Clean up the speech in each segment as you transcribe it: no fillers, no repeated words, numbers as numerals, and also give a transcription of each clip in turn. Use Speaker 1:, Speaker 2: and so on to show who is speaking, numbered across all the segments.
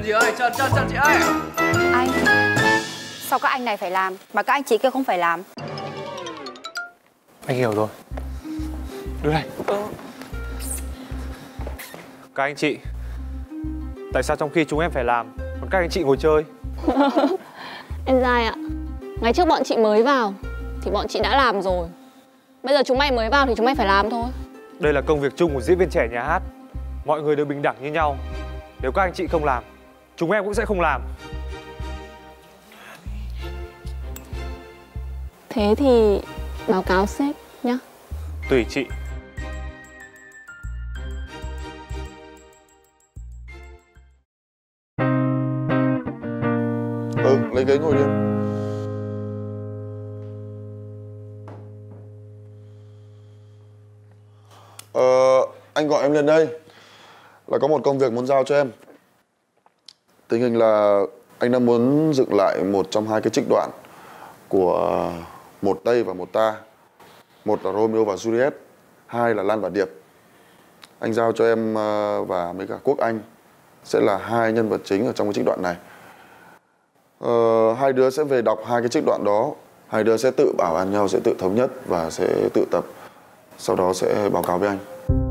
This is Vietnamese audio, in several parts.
Speaker 1: Trần chị ơi, Trần chị ơi.
Speaker 2: Anh, sao các anh này phải làm mà các anh chị kia không phải làm?
Speaker 3: Anh hiểu rồi. Đưa đây. Các anh chị, tại sao trong khi chúng em phải làm, còn các anh chị ngồi chơi?
Speaker 4: Em Giai ạ, ngày trước bọn chị mới vào thì bọn chị đã làm rồi. Bây giờ chúng mày mới vào thì chúng mày phải làm thôi.
Speaker 3: Đây là công việc chung của diễn viên trẻ nhà hát. Mọi người đều bình đẳng như nhau. Nếu các anh chị không làm, chúng em cũng sẽ không làm.
Speaker 4: Thế thì báo cáo sếp nhá.
Speaker 3: Tùy chị.
Speaker 5: Lấy ghế ngồi đi. Anh gọi em lên đây là có một công việc muốn giao cho em. Tình hình là anh đang muốn dựng lại một trong hai cái trích đoạn của Một Tây và Một Ta. Một là Romeo và Juliet, hai là Lan và Điệp. Anh giao cho em và mấy cả Quốc Anh sẽ là hai nhân vật chính ở trong cái trích đoạn này. Hai đứa sẽ về đọc hai cái trích đoạn đó. Hai đứa sẽ tự bảo ăn nhau, sẽ tự thống nhất và sẽ tự tập. Sau đó sẽ báo cáo với anh.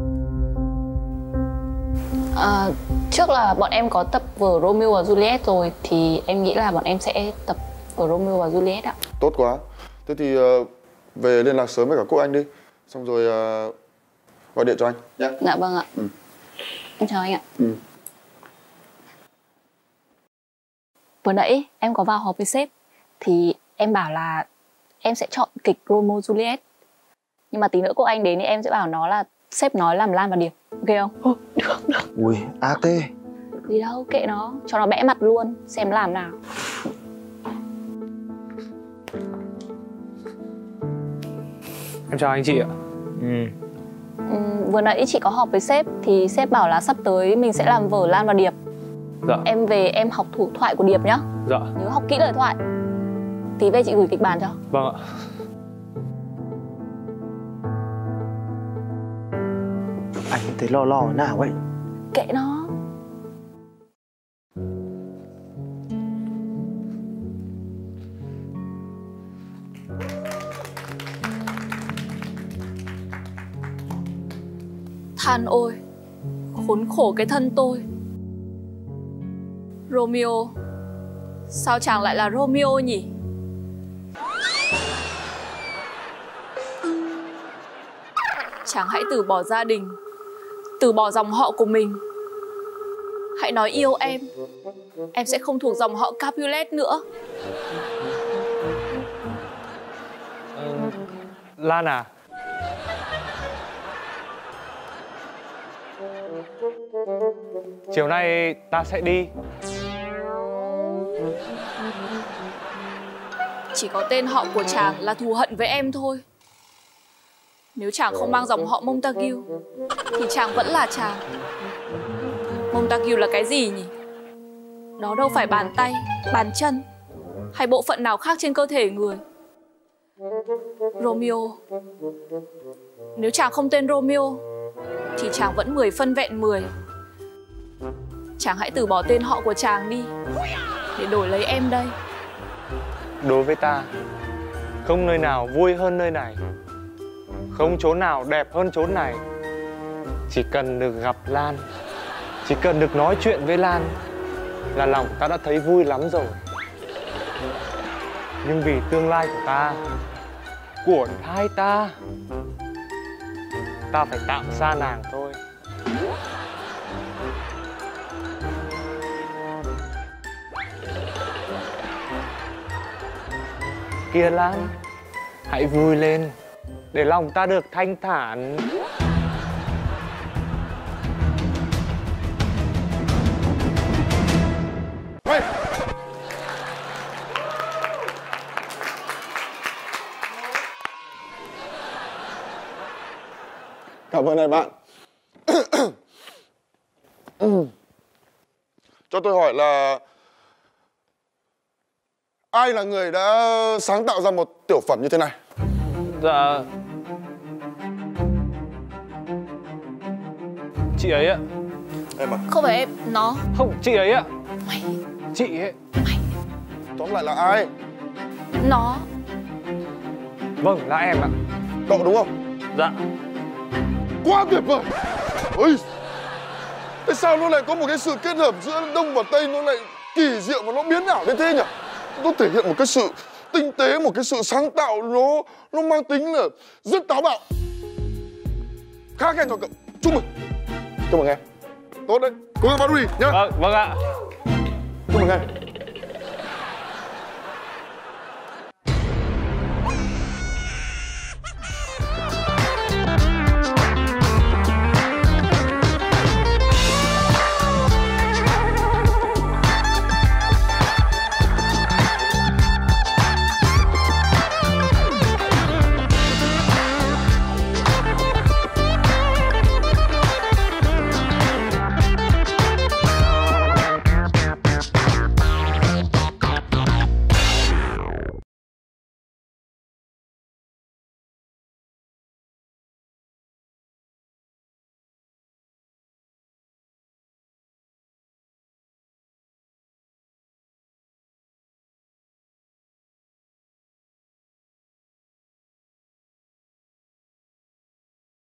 Speaker 4: Trước là bọn em có tập vở Romeo và Juliet rồi, thì em nghĩ là bọn em sẽ tập vở Romeo và Juliet ạ.
Speaker 5: Tốt quá. Thế thì về liên lạc sớm với cả Quốc Anh đi. Xong rồi gọi điện cho anh nhé.
Speaker 4: Dạ vâng ạ. Em chào anh ạ. Vừa nãy em có vào họp với sếp thì em bảo là em sẽ chọn kịch Romeo Juliet. Nhưng mà tí nữa cô anh đến thì em sẽ bảo nó là sếp nói làm Lan và Điệp. Ok không? Được.
Speaker 6: Ui, ác thế.
Speaker 4: Gì đâu, kệ nó, cho nó bẽ mặt luôn, xem làm nào.
Speaker 3: Em chào anh chị ạ.
Speaker 4: Vừa nãy chị có họp với sếp thì sếp bảo là sắp tới mình sẽ làm vở Lan và Điệp.
Speaker 3: Dạ.
Speaker 4: Em về em học thủ thoại của Điệp nhá.
Speaker 3: Dạ.
Speaker 4: Nhớ học kỹ lời thoại. Tí về chị gửi kịch bản cho.
Speaker 3: Vâng ạ.
Speaker 6: Anh thấy lo nào vậy?
Speaker 4: Kệ nó. Than ôi, khốn khổ cái thân tôi. Romeo, sao chàng lại là Romeo nhỉ? Chàng hãy từ bỏ gia đình, từ bỏ dòng họ của mình. Hãy nói yêu em sẽ không thuộc dòng họ Capulet nữa.
Speaker 3: Lan à? Chiều nay ta sẽ đi.
Speaker 4: Chỉ có tên họ của chàng là thù hận với em thôi. Nếu chàng không mang dòng họ Montague thì chàng vẫn là chàng. Montague là cái gì nhỉ? Đó đâu phải bàn tay, bàn chân hay bộ phận nào khác trên cơ thể người. Romeo, nếu chàng không tên Romeo thì chàng vẫn 10 phân vẹn 10. Chàng hãy từ bỏ tên họ của chàng đi để đổi lấy em đây.
Speaker 3: Đối với ta, không nơi nào vui hơn nơi này, không chỗ nào đẹp hơn chốn này. Chỉ cần được gặp Lan, chỉ cần được nói chuyện với Lan là lòng ta đã thấy vui lắm rồi. Nhưng vì tương lai của ta, của thai ta phải tạm xa nàng thôi. Kìa Lan, hãy vui lên để lòng ta được thanh thản.
Speaker 5: Cảm ơn hai bạn. Cho tôi hỏi là ai là người đã sáng tạo ra một tiểu phẩm như thế này?
Speaker 3: Dạ, chị ấy ạ.
Speaker 5: Em à?
Speaker 4: Không phải em, nó.
Speaker 3: Không, chị ấy ạ.
Speaker 4: Mày.
Speaker 3: Chị ấy.
Speaker 4: Mày.
Speaker 5: Tóm lại là ai?
Speaker 4: Nó.
Speaker 3: Vâng, là em ạ.
Speaker 5: Cậu đúng không?
Speaker 3: Dạ.
Speaker 5: Quá tuyệt vời. Ôi, tại sao nó lại có một cái sự kết hợp giữa Đông và Tây, nó lại kỳ diệu và nó biến ảo đến thế nhỉ? Nó thể hiện một cái sự tinh tế, một cái sự sáng tạo, nó mang tính là rất táo bạo. Khá khen cho cậu. Chúc mừng. Chúc mừng em. Tốt đấy. Cố gắng Paris nhá.
Speaker 3: Vâng, vâng ạ.
Speaker 5: Chúc mừng em.